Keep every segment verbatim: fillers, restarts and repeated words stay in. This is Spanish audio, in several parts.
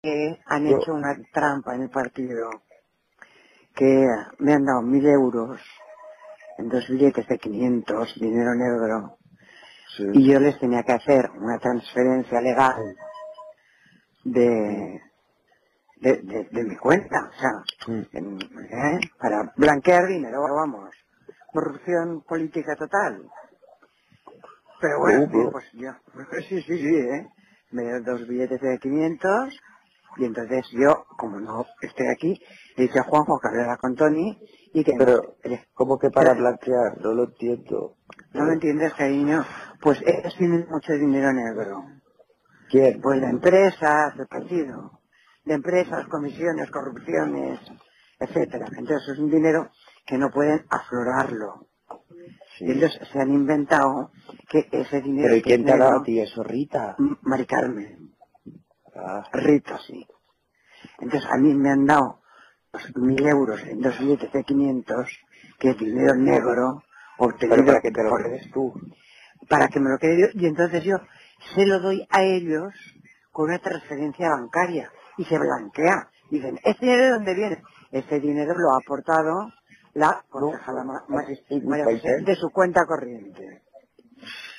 que han hecho una trampa en el partido, que me han dado mil euros en dos billetes de quinientos, dinero negro, sí. Y yo les tenía que hacer una transferencia legal de, de, de, de mi cuenta, o sea, sí. en, ¿eh? para blanquear dinero, vamos, corrupción política total. Pero bueno, uh, bien, pues yo, sí, sí, sí, ¿eh? Me dieron dos billetes de quinientos y entonces yo, como no estoy aquí, le dije a Juanjo que hablara con Tony y que... Pero, eh, ¿cómo que para blanquear? No lo entiendo. ¿No lo entiendes, cariño? Pues ellos tienen mucho dinero negro. ¿Quién? Pues de empresas, del partido. De empresas, comisiones, corrupciones, etcétera. Entonces es un dinero que no pueden aflorarlo. Sí. Y ellos se han inventado que ese dinero... ¿Pero y quién que te ha negro, dado a ti eso, Rita? Mari Carmen. Ah. Rita, sí. Entonces a mí me han dado mil euros en dos billetes de quinientos, que es dinero negro, obtenido... Pero para que te lo quedes tú. Para que me lo quede yo, y entonces yo se lo doy a ellos con una transferencia bancaria, y se blanquea. Dicen, ¿este dinero de dónde viene? Este dinero lo ha aportado la concejala no, Ma Ma María José de su cuenta corriente.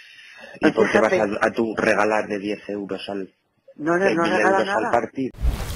¿Y por qué vas a, a tú regalar de diez euros al... No, no, no regala nada. Al partido?